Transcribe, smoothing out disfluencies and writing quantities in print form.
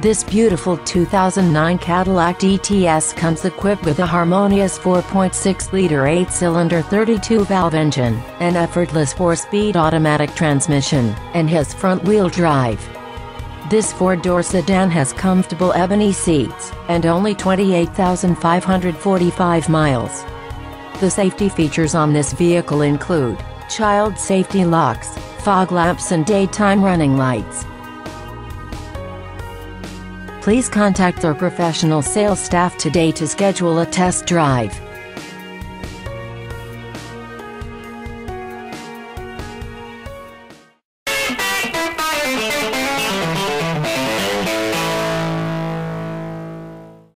This beautiful 2009 Cadillac DTS comes equipped with a harmonious 4.6-liter 8-cylinder 32-valve engine, an effortless 4-speed automatic transmission, and has front-wheel drive. This four-door sedan has comfortable ebony seats, and only 28,545 miles. The safety features on this vehicle include child safety locks, fog lamps and daytime running lights. Please contact our professional sales staff today to schedule a test drive.